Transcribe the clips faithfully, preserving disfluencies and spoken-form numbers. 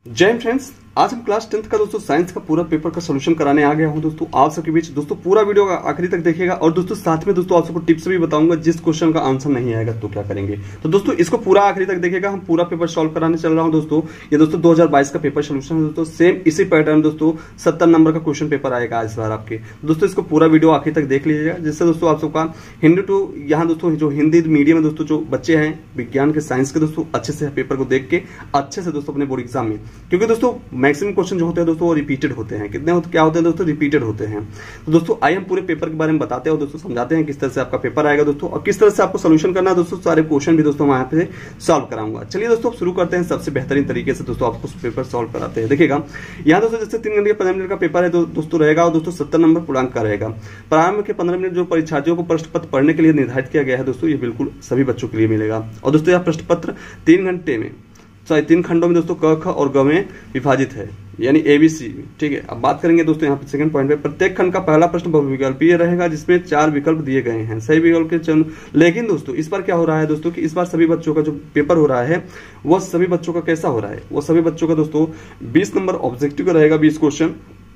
जय फ्रेंड्स, आज हम क्लास टेंथ का दोस्तों साइंस का पूरा पेपर का सोल्यूशन कराने आ गया हूं दोस्तों आप सबके बीच। दोस्तों पूरा वीडियो आखिरी तक देखिएगा और दोस्तों साथ में दोस्तों आप सबको टिप्स भी बताऊंगा। जिस क्वेश्चन का आंसर नहीं आएगा तो क्या करेंगे, तो दोस्तों इसको पूरा आखिरी तक देखिएगा। हम पूरा पेपर सॉल्व कराने चल रहा हूं दोस्तों। ये दोस्तों दो हज़ार बाईस का पेपर सोल्यूशन है दोस्तों। सेम इसी पैटर्न दोस्तों सत्तर नंबर का क्वेश्चन पेपर आएगा इस बार आपके। दोस्तों इसको पूरा वीडियो आखिरी तक देख लीजिएगा, जिससे दोस्तों आप सबका हिंदी टू यहाँ दोस्तों जो हिंदी मीडियम में दोस्तों जो बच्चे हैं विज्ञान के साइंस के दोस्तों अच्छे से पेपर को देख के अच्छे से दोस्तों अपने बोर्ड एग्जाम में, क्योंकि दोस्तों मैक्सिमम क्वेश्चन जो होते हैं दोस्तों वो रिपीटेड होते हैं। कितने होते क्या होते हैं दोस्तों, रिपीटेड होते हैं। तो दोस्तों आइए हम पूरे पेपर के बारे में बताते हैं और दोस्तों समझाते हैं किस तरह से आपका पेपर आएगा दोस्तों और किस तरह से आपको सोल्यूशन करना है दोस्तों। सारे क्वेश्चन भी दोस्तों मैं यहाँ पे सॉल्व कराऊंगा। चलिए दोस्तों शुरू करते हैं। सबसे बेहतरीन तरीके से दोस्तों आपको पेपर सॉल्व कराते हैं। देखिएगा यहाँ दोस्तों जैसे तीन घंटे पंद्रह मिनट का पेपर है दोस्तों रहेगा और दोस्तों सत्तर नंबर पूर्णांक का रहेगा। प्रारंभ के पंद्रह मिनट जो परीक्षार्थियों को प्रश्न पत्र पढ़ने के लिए निर्धारित किया गया है दोस्तों, ये बिल्कुल सभी बच्चों के लिए मिलेगा। और दोस्तों यह प्रश्न पत्र तीन घंटे में सॉरी तीन खंडों में दोस्तों क ख और ग में विभाजित है, यानी एबीसी। ठीक है, अब बात करेंगे दोस्तों यहाँ पे सेकंड पॉइंट पे। प्रत्येक खंड का पहला प्रश्न बहुविकल्पीय रहेगा जिसमें चार विकल्प दिए गए हैं, सही विकल्प के चयन। लेकिन दोस्तों इस बार क्या हो रहा है दोस्तों कि इस बार सभी बच्चों का जो पेपर हो रहा है वो सभी बच्चों का कैसा हो रहा है, वो सभी बच्चों का दोस्तों बीस नंबर ऑब्जेक्टिव का रहेगा, बीस क्वेश्चन,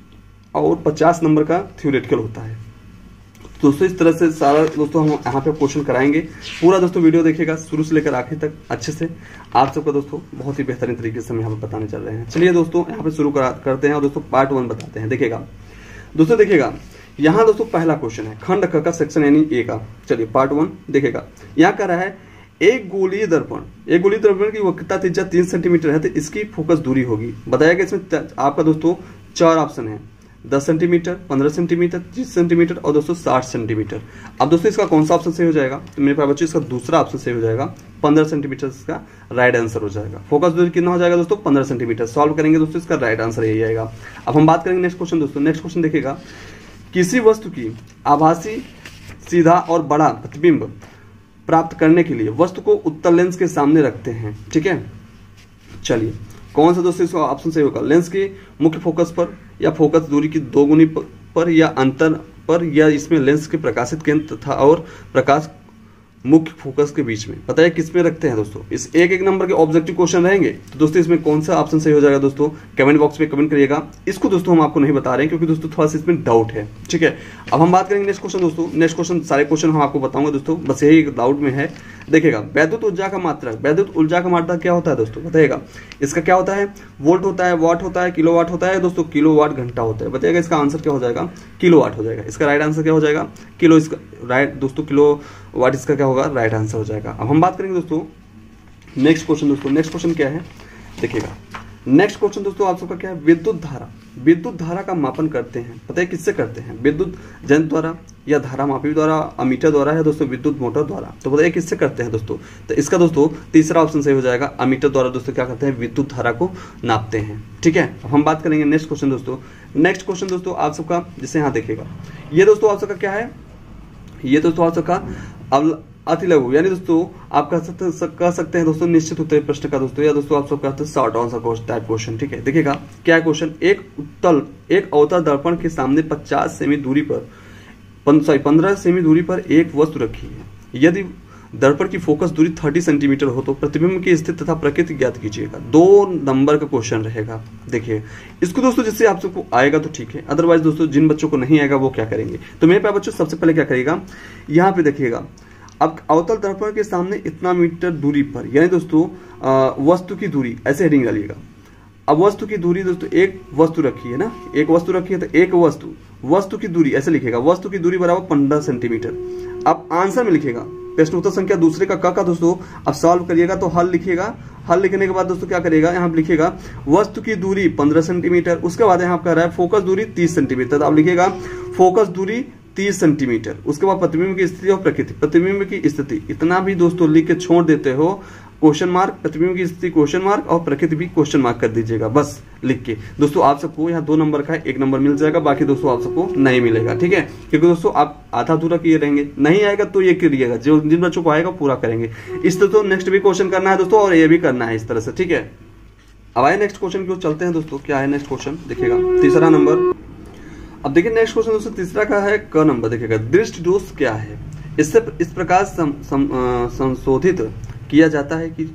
और पचास नंबर का थ्योरेटिकल होता है दोस्तों। इस तरह से सारा दोस्तों हम यहाँ पे क्वेश्चन कराएंगे। पूरा दोस्तों वीडियो देखिएगा शुरू से लेकर आखिर तक अच्छे से। आप सबका दोस्तों बहुत ही बेहतरीन तरीके से हम यहाँ पे बताने चल रहे हैं। चलिए दोस्तों यहाँ पे शुरू करते हैं और दोस्तों पार्ट वन बताते हैं। देखिएगा दोस्तों, देखिएगा यहाँ दोस्तों पहला क्वेश्चन है खंड क का सेक्शन यानी ए का। चलिए पार्ट वन देखिएगा, यहाँ कह रहा है एक गोलीय दर्पण, एक गोलीय दर्पण की वक्रता त्रिज्या तीन सेंटीमीटर है तो इसकी फोकस दूरी होगी। बताया गया इसमें आपका दोस्तों चार ऑप्शन है, दस सेंटीमीटर, पंद्रह सेंटीमीटर, तीस सेंटीमीटर और दोस्तों साठ सेंटीमीटर। अब दोस्तों इसका कौन सा ऑप्शन सही हो जाएगा, तो मेरे पास बच्चों इसका दूसरा ऑप्शन सही हो जाएगा, पंद्रह सेंटीमीटर इसका राइट आंसर हो जाएगा। फोकस दूरी कितना हो जाएगा दोस्तों, पंद्रह सेंटीमीटर। सॉल्व करेंगे दोस्तों इसका राइट आंसर यही आएगा। अब हम बात करेंगे नेक्स्ट क्वेश्चन दोस्तों। नेक्स्ट क्वेश्चन देखिएगा, किसी वस्तु की आभासी सीधा और बड़ा प्रतिबिंब प्राप्त करने के लिए वस्तु को उत्तल लेंस के सामने रखते हैं। ठीक है, चलिए कौन सा दोस्तों इसका ऑप्शन सही होगा, लेंस के मुख्य फोकस पर या फोकस दूरी की दोगुनी पर या अंतर पर या इसमें लेंस के प्रकाशित केंद्र तथा और प्रकाश मुख्य फोकस के बीच में। पता है किस में रखते हैं दोस्तों, इस एक एक नंबर के ऑब्जेक्टिव क्वेश्चन रहेंगे। तो दोस्तों इसमें कौन सा ऑप्शन सही हो जाएगा दोस्तों, कमेंट बॉक्स में कमेंट करिएगा। इसको दोस्तों हम आपको नहीं बता रहे हैं क्योंकि दोस्तों थोड़ा सा इसमें डाउट है। ठीक है, अब हम बात करेंगे नेक्स्ट क्वेश्चन दोस्तों। नेक्स्ट क्वेश्चन सारे क्वेश्चन हम आपको बताऊंगा दोस्तों, बस यही डाउट में है। देखिएगा वैद्युत ऊर्जा का मात्रक, वैद्युत ऊर्जा का मात्रक क्या होता है दोस्तों, बताइएगा। इसका क्या होता है, वोल्ट होता है, वाट होता है, किलो वाट होता है दोस्तों, किलो वाट घंटा होता है। बताइएगा इसका आंसर क्या हो जाएगा, किलो वाट हो जाएगा। इसका राइट आंसर क्या हो जाएगा, किलो। इसका राइट दोस्तों किलो वाट इसका क्या होगा, राइट आंसर हो जाएगा। अब हम बात करेंगे दोस्तों नेक्स्ट क्वेश्चन दोस्तों। नेक्स्ट क्वेश्चन क्या है, देखिएगा नेक्स्ट क्वेश्चन दोस्तों आप सबका क्या है, विद्युत धारा। विद्युत धारा का मापन करते हैं, पता है किससे करते हैं, विद्युत जंत्र द्वारा या धारा मापी द्वारा, अमीटर द्वारा है दोस्तों, विद्युत मोटर द्वारा। तो बताइए किससे करते हैं दोस्तों, तो इसका दोस्तों तीसरा ऑप्शन सही हो जाएगा, अमीटर द्वारा दोस्तों क्या करते हैं, विद्युत धारा को नापते हैं। ठीक है, अब हम बात करेंगे नेक्स्ट क्वेश्चन दोस्तों। नेक्स्ट क्वेश्चन दोस्तों आप सबका जैसे यहाँ देखिएगा, ये दोस्तों आप सबका क्या है, ये दोस्तों आप सबका अब अति लघु, यानी दोस्तों आप कह सकते कह सकते हैं दोस्तों निश्चित उत्तर प्रश्न का दोस्तों, या दोस्तों आप सब कहते हैं शॉर्ट आंसर टाइप क्वेश्चन। ठीक है, देखिएगा क्या क्वेश्चन, एक उत्तल एक अवतल दर्पण के सामने पचास सेमी दूरी पर सॉरी पंद्रह सेमी दूरी पर एक वस्तु रखी है। यदि दर्पण की फोकस दूरी तीस सेंटीमीटर हो तो प्रतिबिंब की स्थिति तथा प्रकृति ज्ञात कीजिएगा। दो नंबर का क्वेश्चन रहेगा। देखिए इसको दोस्तों जिससे आप सबको आएगा तो ठीक है, अदरवाइज दोस्तों जिन बच्चों को नहीं आएगा वो क्या करेंगे, तो मेरे पास बच्चों सबसे पहले क्या करेगा, यहाँ पे देखिएगा अब अवतल दर्पण के सामने इतना मीटर दूरी पर, यानी दोस्तों वस्तु की दूरी, ऐसे हेडिंग डालिएगा। अब वस्तु की दूरी दोस्तों एक वस्तु रखी है ना, एक वस्तु रखी है तो एक वस्तु वस्तु की दूरी ऐसे लिखेगा, वस्तु की दूरी बराबर पंद्रह सेंटीमीटर। अब आंसर में लिखेगा प्रश्न उत्तर संख्या दूसरे का क का दोस्तों अब सॉल्व करिएगा तो हल लिखिएगा। हल लिखने के बाद दोस्तों क्या करिएगा, यहाँ पे लिखिएगा वस्तु की दूरी पंद्रह सेंटीमीटर। उसके बाद यहाँ कह रहा है फोकस दूरी तीस सेंटीमीटर, तो आप लिखिएगा फोकस दूरी तीस सेंटीमीटर। उसके बाद प्रतिबिंब की स्थिति और प्रकृति, प्रतिबिंब की स्थिति इतना भी दोस्तों लिख के छोड़ देते हो, क्वेश्चन मार्क, प्रतिबिंब की स्थिति क्वेश्चन मार्क और प्रकृति भी क्वेश्चन मार्क कर दीजिएगा बस लिख के। दोस्तों आप सबको यहाँ दो नंबर का एक नंबर मिल जाएगा, बाकी दोस्तों आप सबको नहीं मिलेगा। ठीक है, क्योंकि दोस्तों आप आधा अधूरा किए रहेंगे, नहीं आएगा तो ये करिएगा, जो जिन बच्चों को आएगा पूरा करेंगे। इस तरह तो नेक्स्ट भी क्वेश्चन करना है दोस्तों और ये भी करना है इस तरह से। ठीक है, अब आए नेक्स्ट क्वेश्चन की ओर चलते हैं दोस्तों। क्या है नेक्स्ट क्वेश्चन, देखिएगा तीसरा नंबर। अब देखिए नेक्स्ट क्वेश्चन दोस्तों तीसरा का है क नंबर। देखिएगा दृष्टि दोष क्या है, इससे इस प्रकार संशोधित किया जाता है कि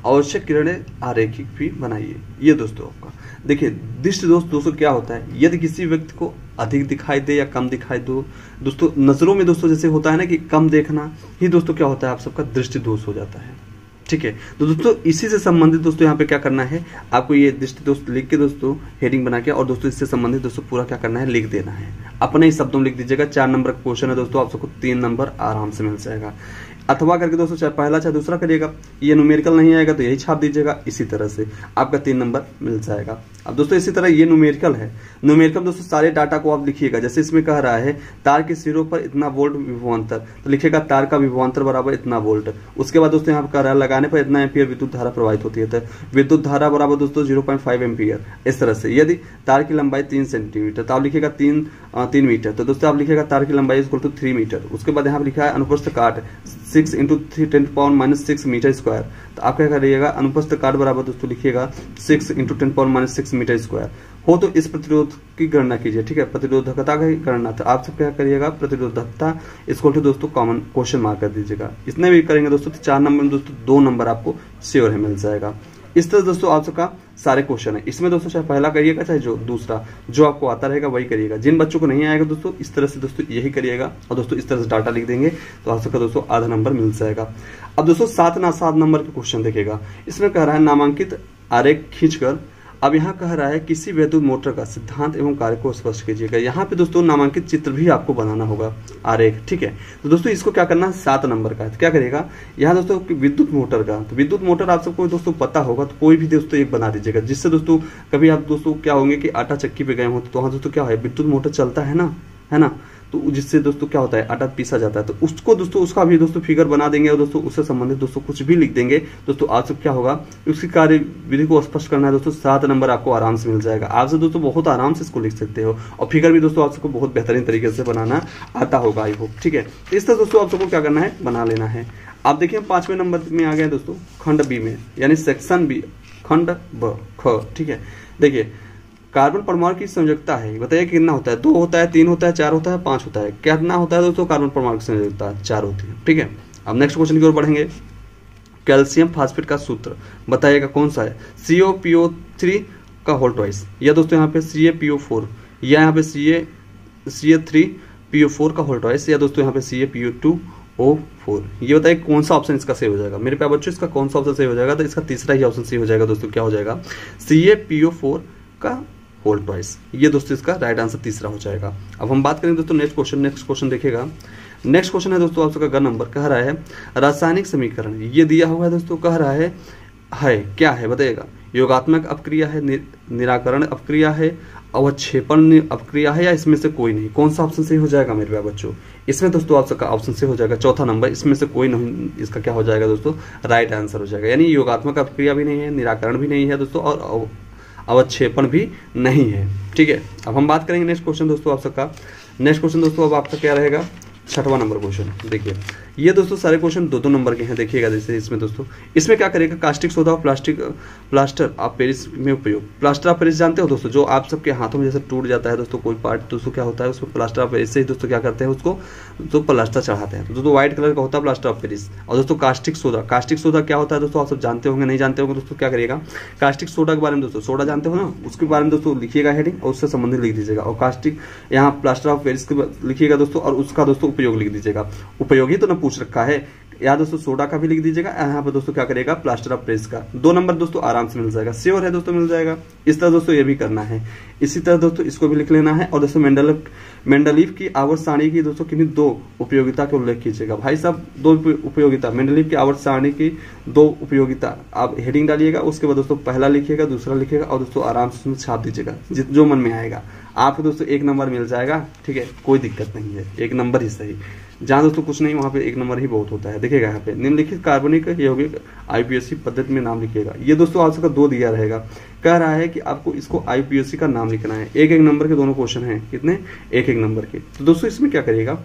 आवश्यक किरणें आरेखिक भी बनाइए। ये दोस्तों आपका देखिए दृष्टि दोष दोस्तों क्या होता है, यदि किसी व्यक्ति को अधिक दिखाई दे या कम दिखाई दो दोस्तों, नजरों में दोस्तों जैसे होता है ना कि कम देखना ही दोस्तों क्या होता है, आप सबका दृष्टि दोष हो जाता है। ठीक है, तो दोस्तों इसी से संबंधित दोस्तों यहाँ पे क्या करना है, आपको ये दृष्टि दोष लिख के दोस्तों हेडिंग बना के और दोस्तों इससे संबंधित दोस्तों पूरा क्या करना है, लिख देना है। अपने ही शब्दों में लिख दीजिएगा। चार नंबर का क्वेश्चन है दोस्तों, आप सबको तीन नंबर आराम से मिल जाएगा। अथवा करके दोस्तों चाहे पहला चाहे दूसरा करिएगा, ये न्यूमेरिकल नहीं आएगा तो यही छाप दीजिएगा, इसी तरह से आपका तीन नंबर मिल जाएगा। अब दोस्तों इसी तरह ये न्यूमेरिकल है, न्यूमेरिकल दोस्तों सारे डाटा को आप लिखिएगा। जैसे इसमें कह रहा है तार के सिरों पर इतना वोल्ट विभवांतर, तो लिखिएगा तार का विभवांतर बराबर इतना वोल्ट। उसके बाद दोस्तों यहाँ पर कह रहा है लगाने पर इतना एम्पियर विद्युत धारा प्रवाहित होती है, तो विद्युत धारा बराबर दोस्तों जीरो पॉइंट फाइव एम्पियर। इस तरह से यदि तार की लंबाई तीन सेंटीमीटर तो आप लिखिएगा तीन तीन मीटर, तो दोस्तों आप लिखिएगा तार की लंबाई इक्वल टू थ्री मीटर। उसके बाद यहाँ पर लिखा है अनुप्रस्थ काट six into three ten power minus six metre square, तो आप क्या करिएगा अनुप्रस्थ काट बराबर दोस्तों लिखिएगा six into ten power minus six metre square हो। तो इस प्रतिरोध की गणना कीजिए। ठीक है, प्रतिरोधकता की गणना, तो आप सब क्या करिएगा प्रतिरोधकता इसको तो दोस्तों कॉमन क्वेश्चन मार्क कर दीजिएगा। इतने भी करेंगे दोस्तों तो चार नंबर में दोस्तों दो नंबर आपको श्योर है मिल जाएगा। इस तरह दोस्तों आप सबका सारे क्वेश्चन है। इसमें दोस्तों चाहे पहला करिएगा चाहे जो दूसरा जो आपको आता रहेगा वही करिएगा। जिन बच्चों को नहीं आएगा दोस्तों इस तरह से दोस्तों यही करिएगा और दोस्तों इस तरह से डाटा लिख देंगे तो आप सबका दोस्तों आधा नंबर मिल जाएगा। अब दोस्तों सात ना सात नंबर के क्वेश्चन देखिएगा। इसमें कह रहा है नामांकित आरेख खींचकर, अब यहाँ कह रहा है किसी विद्युत मोटर का सिद्धांत एवं कार्य को स्पष्ट कीजिएगा। यहाँ पे दोस्तों नामांकित चित्र भी आपको बनाना होगा आरेख। ठीक है, तो दोस्तों इसको क्या करना है, सात नंबर का है तो क्या करिएगा यहाँ दोस्तों विद्युत मोटर का, तो विद्युत मोटर आप सबको दोस्तों पता होगा तो कोई भी दोस्तों एक बना दीजिएगा, जिससे दोस्तों कभी आप दोस्तों क्या होंगे कि आटा चक्की पे गए हो तो वहाँ दोस्तों क्या है विद्युत मोटर चलता है ना, है ना, तो जिससे दोस्तों क्या होता है आटा पीसा जाता है, तो उसको दोस्तों उसका भी दोस्तों फिगर बना देंगे और दोस्तों उससे संबंधित दोस्तों कुछ भी लिख देंगे। दोस्तों आज सब क्या होगा उसकी कार्य विधि को स्पष्ट करना है दोस्तों, सात नंबर आपको आराम से मिल जाएगा। आप से दोस्तों बहुत आराम से इसको लिख सकते हो और फिगर भी दोस्तों आप सबको बहुत बेहतरीन तरीके से बनाना आता होगा आई होप। ठीक है, इस तरह दोस्तों आप सबको क्या करना है बना लेना है। आप देखिए पांचवें नंबर में आ गए दोस्तों खंड बी में, यानी सेक्शन बी खंड ब ख। ठीक है, देखिए कार्बन परमाणु की संयोजकता है, बताइए कितना होता है, दो होता है, तीन होता है, चार होता है, पांच होता है, कितना होता है दोस्तों कार्बन परमाणु की संयोजकता चार होती है। ठीक है, अब नेक्स्ट क्वेश्चन की ओर बढ़ेंगे। कैल्शियम फास्फेट का सूत्र बताइएगा कौन सा है, C O P O three का होल ट्वाइस, या दोस्तों यहाँ पे C A P O four, या यहाँ पे C A C A three P O four का होल ट्वाइस, या दोस्तों यहाँ पे C A P O two O four. ये बताइए कौन सा ऑप्शन इसका सही हो जाएगा मेरे प्यारे बच्चों, इसका कौन सा ऑप्शन सही हो जाएगा, तो इसका तीसरा ही ऑप्शन सही हो जाएगा दोस्तों, क्या हो जाएगा C A P O four का होल ट्वाइस। ये दोस्तों इसका राइट आंसर तीसरा हो जाएगा। अब हम बात करेंगे दोस्तों नेक्स्ट क्वेश्चन। नेक्स्ट क्वेश्चन देखिएगा, नेक्स्ट क्वेश्चन है दोस्तों आप सबका ग नंबर, कह रहा है रासायनिक समीकरण, ये दिया हुआ है दोस्तों, कह रहा है है क्या है बताइएगा, योगात्मक अपक्रिया है, नि, निराकरण अपक्रिया है, अवक्षेपण अपक्रिया है, या इसमें से कोई नहीं। कौन सा ऑप्शन सही हो जाएगा मेरे प्यारे बच्चों, इसमें दोस्तों आप सबका ऑप्शन से हो जाएगा चौथा नंबर, इसमें से कोई नहीं, इसका क्या हो जाएगा दोस्तों राइट आंसर हो जाएगा। यानी योगात्मक अपक्रिया भी नहीं है, निराकरण भी नहीं है दोस्तों, और अवक्षेपण भी नहीं है। ठीक है, अब हम बात करेंगे नेक्स्ट क्वेश्चन दोस्तों आप सबका। नेक्स्ट क्वेश्चन दोस्तों अब आपका क्या रहेगा, छठवां नंबर क्वेश्चन। देखिए ये दोस्तों सारे क्वेश्चन दो दो नंबर के हैं, देखिएगा जैसे इसमें दोस्तों इसमें क्या करेगा, कास्टिक सोडा और प्लास्टिक प्लास्टर ऑफ पेरिस में उपयोग। प्लास्टर ऑफ पेरिस जानते हो दोस्तों, जो आप सबके हाथों में जैसे टूट जाता है दोस्तों कोई पार्ट, दोस्तों क्या होता है उसको प्लास्टर ऑफ पेरिस से ही दोस्तों क्या करते हैं उसको तो प्लास्टर चढ़ाते हैं, तो दोस्तों व्हाइट कलर का होता है प्लास्टर ऑफ पेरिस। और दोस्तों कास्टिक सोडा, कास्टिक सोडा क्या होता है दोस्तों आप सब जानते होंगे, नहीं जानते होंगे दोस्तों क्या करिएगा, कास्टिक सोडा के बारे में दोस्तों, सोडा जानते हो ना, उसके बारे में दोस्तों लिखिएगा हेडिंग और उससे संबंधित लिख दीजिएगा, और कास्टिक यहाँ प्लास्टर ऑफ पेरिस लिखिएगा दोस्तों और उसका दोस्तों उपयोग लिख दीजिएगा। उपयोगी तो ना पूछ रखा है, या दोस्तों सोडा का भी लिख दीजिएगा, यहाँ पर दोस्तों क्या करेगा प्लास्टर ऑफ पेरिस का। दो नंबर दोस्तों आराम से मिल जाएगा, श्योर है दोस्तों मिल जाएगा। इस तरह दोस्तों ये भी करना है, इसी तरह दोस्तों इसको भी लिख लेना है। और दोस्तों मेंडल मेंडलीव की आवर्त सारणी की दोस्तों किन्हीं दो उपयोगिता का उल्लेख कीजिएगा। भाई साहब दो उपयोगिता, मेंडलीव की आवर्त सारणी की दो उपयोगिता आप हेडिंग डालिएगा, उसके बाद दोस्तों पहला लिखिएगा, दूसरा लिखिएगा और दोस्तों आराम से उसमें छाप दीजिएगा, जो मन में आएगा आपको दोस्तों एक नंबर मिल जाएगा। ठीक है, कोई दिक्कत नहीं है, एक नंबर ही सही, जहां दोस्तों कुछ नहीं वहां पे एक नंबर ही बहुत होता है। देखिएगा यहाँ पे निम्नलिखित कार्बनिक यौगिक आईपीएससी पद्धति में नाम लिखिएगा। ये दोस्तों आप सबका दो दिया रहेगा, कह रहा है कि आपको इसको आईपीएससी का नाम लिखना है। एक एक नंबर के दोनों क्वेश्चन हैं, कितने एक एक नंबर के। तो दोस्तों इसमें क्या करेगा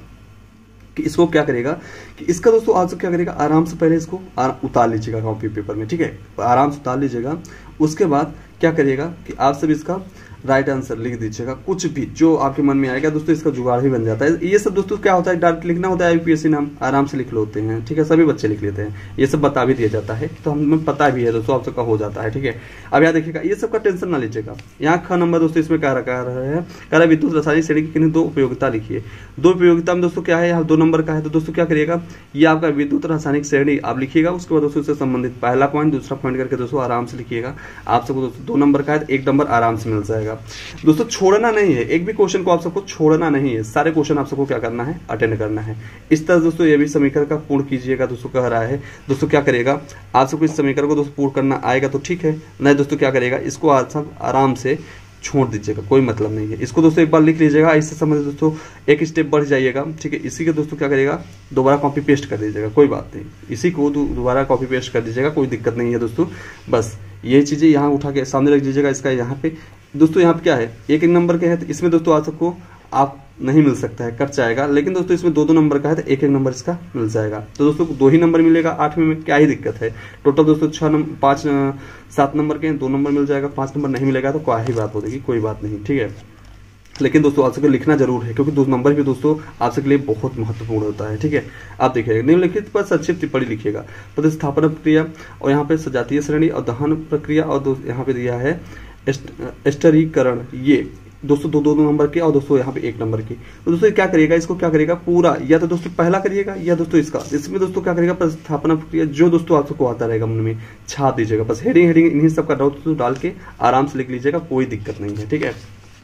कि इसको क्या करेगा कि इसका दोस्तों आप सब क्या करेगा, आराम से पहले इसको उतार लीजिएगा कॉपी पेपर में। ठीक है, आराम से उतार लीजिएगा। उसके बाद क्या करिएगा कि आप सब इसका राइट आंसर लिख दीजिएगा, कुछ भी जो आपके मन में आएगा दोस्तों, इसका जुगाड़ ही बन जाता है। ये सब दोस्तों क्या होता है, डायरेक्ट लिखना होता है, यूपीएससी नाम आराम से लिख लेते हैं, ठीक है, सभी बच्चे लिख लेते हैं, ये सब बता भी दिया जाता है, तो हमें पता भी है दोस्तों, आप सबका हो जाता है, ठीक है। अब यहाँ देखिएगा, ये सब का टेंशन ना लीजिएगा। यहाँ ख नंबर दोस्तों इसमें क्या रखा है, कह रहा है विद्युत रासायनिक श्रेणी की किन्हीं दो उपयोगिता लिखिए। दो उपयोगिता में दोस्तों क्या है, यहाँ दो नंबर का है, तो दोस्तों क्या करिएगा, ये आपका विद्युत रासायनिक श्रेणी आप लिखिएगा, उसके बाद दोस्तों इससे संबंधित पहला पॉइंट दूसरा पॉइंट करके दोस्तों आराम से लिखिएगा। आप सबको दोस्तों दो नंबर का है, एक नंबर आराम से मिल जाएगा दोस्तों। छोड़ना नहीं है, एक भी क्वेश्चन को आप सबको छोड़ना नहीं है, सारे क्वेश्चन आप सबको क्या करना है, अटेंड करना है। इस तरह दोस्तों ये भी समीकरण का पूर्ण कीजिएगा दोस्तों, कह रहा है दोस्तों क्या करेगा, आप सबको इस समीकरण को दोस्तों पूर्ण करना आएगा तो ठीक है, नहीं दोस्तों क्या करेगा, इसको आप सब आराम से छोड़ दीजिएगा, कोई मतलब नहीं है। इसको दोस्तों एक बार लिख लीजिएगा, इससे समझ दोस्तों एक स्टेप बढ़ जाइएगा, ठीक है। इसी के दोस्तों क्या करिएगा, दोबारा कॉपी पेस्ट कर दीजिएगा, कोई बात नहीं, इसी को दोबारा कॉपी पेस्ट कर दीजिएगा, कोई दिक्कत नहीं है दोस्तों। बस ये चीजें यहाँ उठा के सामने रख दीजिएगा। इसका यहाँ पे दोस्तों यहाँ पे क्या है, एक एक नंबर के है, तो इसमें दोस्तों आप सबको आप नहीं मिल सकता है, कट जाएगा, लेकिन दोस्तों इसमें दो दो नंबर का है, तो एक एक नंबर इसका मिल जाएगा। तो दोस्तों दो ही नंबर मिलेगा, आठवीं में क्या ही दिक्कत है। टोटल दोस्तों छह नंबर पाँच सात नंबर के दो नंबर मिल जाएगा, पांच नंबर नहीं मिलेगा तो क्या ही बात होगी, कोई बात नहीं, ठीक है। लेकिन दोस्तों आप सबको लिखना जरूर है, क्योंकि दो नंबर भी दोस्तों आप सबके लिए बहुत महत्वपूर्ण होता है, ठीक है। आप देखिएगा, निम्नलिखित पर संक्षिप्त टिप्पणी लिखिएगा। प्रतिस्थापन प्रक्रिया और यहाँ पे सजातीय श्रेणी और दहन प्रक्रिया, और यहाँ पे दिया है स्टरीकरण, ये दोस्तों दो दो दो नंबर के और दोस्तों यहाँ पे एक नंबर की। तो दोस्तों क्या करिएगा, इसको क्या करिएगा पूरा, या तो दोस्तों पहला करिएगा या दोस्तों इसका, इसमें दोस्तों क्या करिएगा, प्रतिस्थापन प्रक्रिया जो दोस्तों आप सबको आता रहेगा मन में छाप दीजिएगा। बस हेडिंग हेडिंग इन्हीं सब का दोस्तों डाल के आराम से लिख लीजिएगा, कोई दिक्कत नहीं है, ठीक है।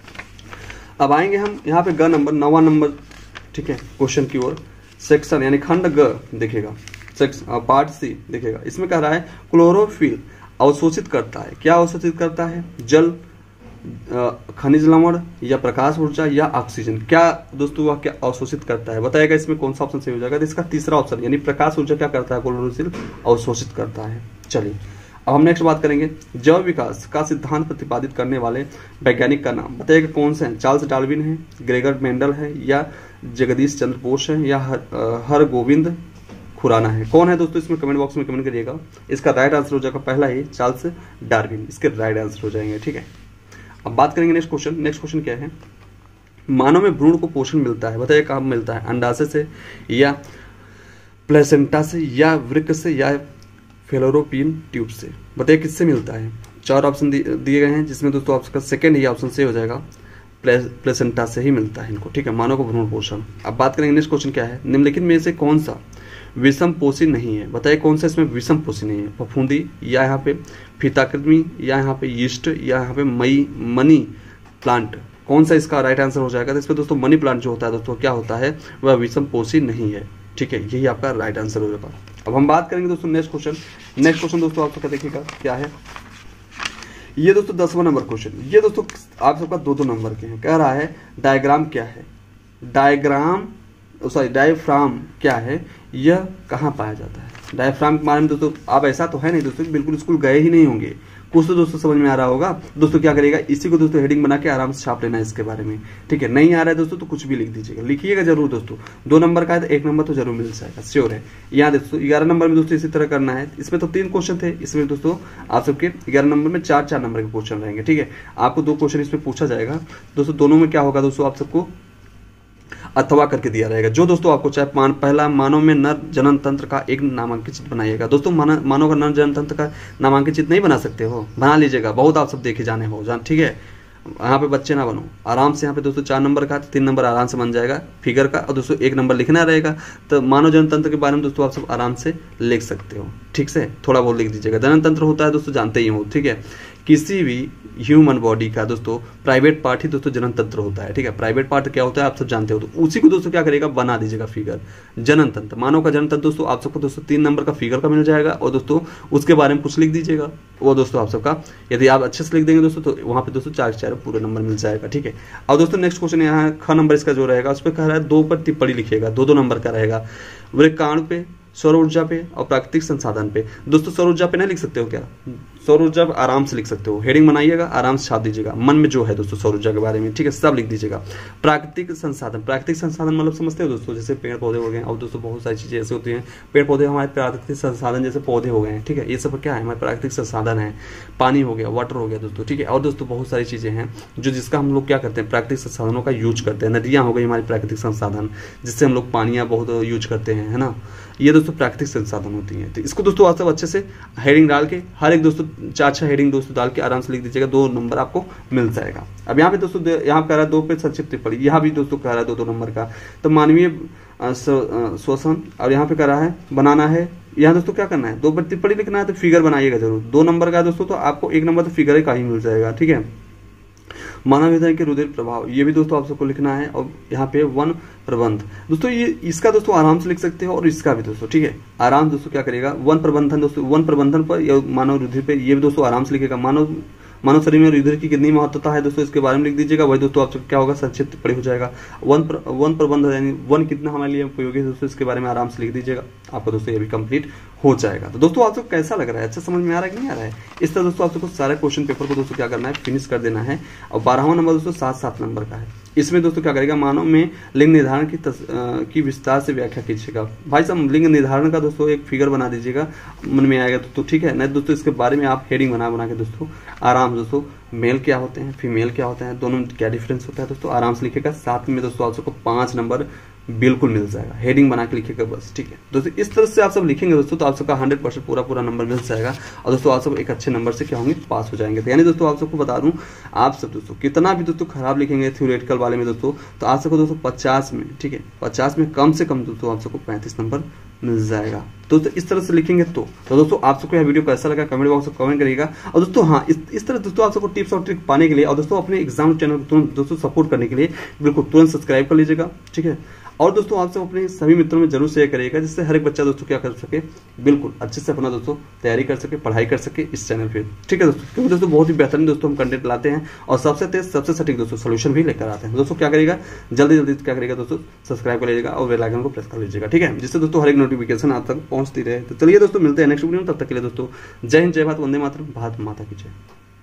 अब आएंगे हम यहाँ पे ग नंबर नवा नंबर, ठीक है, क्वेश्चन की ओर। सेक्शन यानी खंड ग देखिएगा, सेक्शन पार्ट सी देखिएगा। इसमें कह रहा है क्लोरोफिल अवशोषित करता है, क्या अवशोषित करता है, जल, खनिज लवण या प्रकाश ऊर्जा या ऑक्सीजन, क्या दोस्तों वह क्या अवशोषित करता है, बताएगा इसमें कौन सा ऑप्शन सही हो जाएगा। तो इसका तीसरा ऑप्शन यानी प्रकाश ऊर्जा क्या करता है, क्लोरोफिल अवशोषित करता है। चलिए अब हम नेक्स्ट बात करेंगे, जैव विकास का सिद्धांत प्रतिपादित करने वाले वैज्ञानिक का नाम बताइएगा कौन से हैं। चार्ल्स डार्विन है, ग्रेगर मेंडल है, या जगदीश चंद्र बोस है, या हर, हर गोविंद खुराना है। कौन है दोस्तों, इसमें कमेंट बॉक्स में कमेंट करिएगा। इसका राइट आंसर हो जाएगा पहला ही चार्ल्स डार्विन, इसके राइट आंसर हो जाएंगे, ठीक है। अब बात करेंगे नेक्स्ट क्वेश्चन। नेक्स्ट क्वेश्चन क्या है, मानव में भ्रूण को पोषण मिलता है, बताइए कहाँ मिलता है, अंडाशय से या प्लेसेंटा से या वृक्क से या फेलोरोपियन ट्यूब से, बताइए किससे मिलता है। चार ऑप्शन दिए गए हैं, जिसमें दोस्तों आपका सेकंड ही ऑप्शन से हो जाएगा, प्ले, प्लेसेंटा से ही मिलता है इनको, ठीक है, मानव को भ्रूण पोषण। अब बात करेंगे नेक्स्ट क्वेश्चन क्या है, निम्नलिखित में से कौन सा विषम पोषी नहीं है, बताइए कौन सा इसमें विषम पोषी नहीं है, फफूंदी या यहाँ पे फीताकृमि या यहाँ पे यीस्ट या यहाँ पे मई मनी प्लांट, कौन सा इसका राइट आंसर हो जाएगा। तो इसमें दोस्तों मनी प्लांट जो होता है दोस्तों क्या होता है, वह विषम पोषी नहीं है, ठीक है, यही आपका राइट आंसर हो जाएगा। अब हम बात करेंगे दोस्तों नेक्स्ट क्वेश्चन। नेक्स्ट क्वेश्चन दोस्तों आप सबका देखिएगा क्या है, ये दोस्तों दसवां नंबर क्वेश्चन, ये दोस्तों आप सबका दो दो नंबर के हैं। कह रहा है डायग्राम क्या है, डायग्राम सॉरी डायफ्राम क्या है, यह कहाँ पाया जाता है। डायफ्राम के बारे में दोस्तों आप ऐसा तो है नहीं दोस्तों, बिल्कुल स्कूल गए ही नहीं होंगे, कुछ तो दोस्तों समझ में आ रहा होगा। दोस्तों क्या करिएगा, इसी को दोस्तों हेडिंग बना के आराम से छाप लेना है इसके बारे में, ठीक है। नहीं आ रहा है दोस्तों तो कुछ भी लिख दीजिएगा, लिखिएगा जरूर दोस्तों। दो नंबर का है तो एक नंबर तो जरूर मिल जाएगा, श्योर है। यहाँ दोस्तों ग्यारह नंबर में दोस्तों इसी तरह करना है, इसमें तो तीन क्वेश्चन थे, इसमें दोस्तों आप सबके ग्यारह नंबर में चार चार नंबर के क्वेश्चन रहेंगे, ठीक है। आपको दो क्वेश्चन इसमें पूछा जाएगा दोस्तों, दोनों में क्या होगा दोस्तों, आप सबको अथवा करके दिया रहेगा। जो दोस्तों आपको चाहे मान, पहला मानव में नर जनन तंत्र का एक नामांकित चित्र बनाइएगा। दोस्तों मानव का नर जनन तंत्र का नामांकित चित्र नहीं बना सकते हो, बना लीजिएगा, बहुत आप सब देखे जाने हो जान, ठीक है। यहाँ पे बच्चे ना बनो, आराम से यहाँ पे दोस्तों चार नंबर का तीन नंबर आराम से बन जाएगा फिगर का, और दोस्तों एक नंबर लिखना रहेगा। तो मानव जनन तंत्र के बारे में दोस्तों आप सब आराम से लिख सकते हो, ठीक से, थोड़ा बहुत लिख दीजिएगा। जनन तंत्र होता है दोस्तों जानते ही हो, ठीक है, किसी भी ह्यूमन बॉडी का दोस्तों प्राइवेट पार्ट ही दोस्तों जनन तंत्र होता है, ठीक है। प्राइवेट पार्ट क्या होता है आप सब जानते हो, तो उसी को दोस्तों क्या करेगा, बना दीजिएगा फिगर। जनन तंत्र, मानव का जनन तंत्र दोस्तों आप सबको दोस्तों तीन नंबर का फिगर का मिल जाएगा, और दोस्तों उसके बारे में कुछ लिख दीजिएगा, वो दोस्तों आप सबका यदि आप अच्छे से लिख देंगे दोस्तों तो वहाँ पे दोस्तों चार चार पूरे नंबर मिल जाएगा, ठीक है। और दोस्तों नेक्स्ट क्वेश्चन यहाँ ख नंबर इसका जो रहेगा उस पर कह रहा है दो पर टिप्पणी लिखिएगा, दो दो नंबर का रहेगा, वृक्काणु पे, सौर ऊर्जा पे और प्राकृतिक संसाधन पे। दोस्तों सौर ऊर्जा पे नहीं लिख सकते हो क्या, सौर ऊर्जा आराम से लिख सकते हो, हेडिंग बनाइएगा, आराम से छाप दीजिएगा, मन में जो है दोस्तों सौर ऊर्जा के बारे में, ठीक है, सब लिख दीजिएगा। प्राकृतिक संसाधन, प्राकृतिक संसाधन मतलब समझते हो दोस्तों, जैसे पेड़ पौधे हो गए, और दोस्तों बहुत सारी चीजें ऐसे होती हैं, पेड़ पौधे हमारे प्राकृतिक संसाधन, जैसे पौधे हो गए हैं, ठीक है, ये सब क्या है, हमारे प्राकृतिक संसाधन है। पानी हो गया, वाटर हो गया दोस्तों, ठीक है, और दोस्तों बहुत सारी चीजें हैं जो जिसका हम लोग क्या करते हैं, प्राकृतिक संसाधनों का यूज करते हैं। नदियां हो गई हमारी प्राकृतिक संसाधन, जिससे हम लोग पानियां बहुत यूज करते हैं, है ना, ये दोस्तों प्राकृतिक संसाधन होती हैं। तो इसको दोस्तों आप सब अच्छे से हेडिंग डाल के, हर एक दोस्तों चार छह हेडिंग दोस्तों डाल के आराम से लिख दीजिएगा, दो नंबर आपको मिल जाएगा। अब यहाँ पे दोस्तों यहाँ कह रहा है दो पे संक्षिप्त टिप्पणी, यहाँ भी दोस्तों कह रहा है दो दो नंबर का। तो मानवीय शोषण, और यहाँ पे कह रहा है बनाना है, यहाँ दोस्तों क्या करना है, दो पर टिप्पणी लिखना है, तो फिगर बनाइएगा जरूर। दो नंबर का दोस्तों तो आपको एक नंबर तो फिगर का ही मिल जाएगा, ठीक है। मानव हृदय के रुधिर प्रभाव, ये भी दोस्तों आप सबको लिखना है। और यहाँ पे वन प्रबंध दोस्तों, ये इसका दोस्तों आराम से लिख सकते हो, और इसका भी दोस्तों, ठीक है, आराम दोस्तों क्या करेगा, वन प्रबंधन दोस्तों, वन प्रबंधन पर या मानव रुधिर पे, ये भी दोस्तों आराम से लिखेगा। मानव मानव शरीर में रुधिर की कितनी महत्वता है दोस्तों, इसके बारे में लिख दीजिएगा। वही दोस्तों आपसे क्या होगा, संक्षिप्त टिप्पणी हो जाएगा। वन प्र, वन प्रबंध यानी वन कितना हमारे लिए उपयोगी है दोस्तों, इसके बारे में आराम से लिख दीजिएगा, आपको दोस्तों ये भी कंप्लीट हो जाएगा। तो दोस्तों आप सबको कैसा लग रहा है, अच्छा समझ में आ रहा है कि नहीं आ रहा है। इस तरह दोस्तों आप सबको सारे क्वेश्चन पेपर को दोस्तों क्या करना है, फिनिश कर देना है। और बारहवां नंबर दोस्तों सात सात नंबर का है। इसमें दोस्तों क्या करेगा, मानव में लिंग निर्धारण की तस, आ, की विस्तार से व्याख्या कीजिएगा। भाई साहब लिंग निर्धारण का दोस्तों एक फिगर बना दीजिएगा, मन में आएगा तो ठीक है, नहीं दोस्तों इसके बारे में आप हेडिंग बना बना के दोस्तों आराम दोस्तों, मेल क्या होते हैं, फीमेल क्या होते हैं, दोनों क्या डिफरेंस होता है दोस्तों, आराम से लिखेगा। साथ में दोस्तों आप सबको पांच नंबर बिल्कुल मिल जाएगा, हेडिंग बना के लिखेगा बस, ठीक है दोस्तों। इस तरह से आप सब लिखेंगे दोस्तों तो आप सबका हंड्रेड परसेंट पूरा पूरा नंबर मिल जाएगा, और दोस्तों आप सब एक अच्छे नंबर से क्या होंगे, पास हो जाएंगे। तो यानी दोस्तों आप सबको बता दूं, आप सब दोस्तों कितना भी दोस्तों खराब लिखेंगे थ्योरेटिकल वाले में दोस्तों, तो आप सबको दोस्तों पचास में, ठीक है, पचास में कम से कम दोस्तों आप सबको पैंतीस नंबर मिल जाएगा। तो, तो इस तरह से लिखेंगे तो तो दोस्तों आप सबको यह वीडियो कैसा लगा कमेंट बॉक्स में कमेंट करिएगा। और दोस्तों हाँ, इस, इस तरह दोस्तों आप सबको टिप्स और ट्रिक पाने के लिए, और दोस्तों अपने एग्जाम चैनल को तुरंत दोस्तों सपोर्ट करने के लिए बिल्कुल तुरंत सब्सक्राइब कर लीजिएगा, ठीक है। और दोस्तों आप सब अपने सभी मित्रों में जरूर शेयर करिएगा, जिससे हर एक बच्चा दोस्तों क्या कर सके, बिल्कुल अच्छे से अपना दोस्तों तैयारी कर सके, पढ़ाई कर सके इस चैनल पे, ठीक है दोस्तों। क्योंकि दोस्तों बहुत ही बेहतरीन दोस्तों हम कंटेंट लाते हैं, और सबसे तेज सबसे सटीक दोस्तों सोल्यूशन भी लेकर आते हैं। दोस्तों क्या करेगा, जल्दी जल्दी क्या करेगा दोस्तों, सब्सक्राइब कर लीजिएगा और बेल आइकन को प्रेस कर लीजिएगा, ठीक है, जिससे दोस्तों हर एक नोटिफिकेशन आप तक पहुंचती रहे। तो चलिए दोस्तों मिलते हैं नेक्स्ट वीडियो में, तब तक के लिए दोस्तों जय हिंद, जय भारत, वंदे मातरम, भारत माता की जय।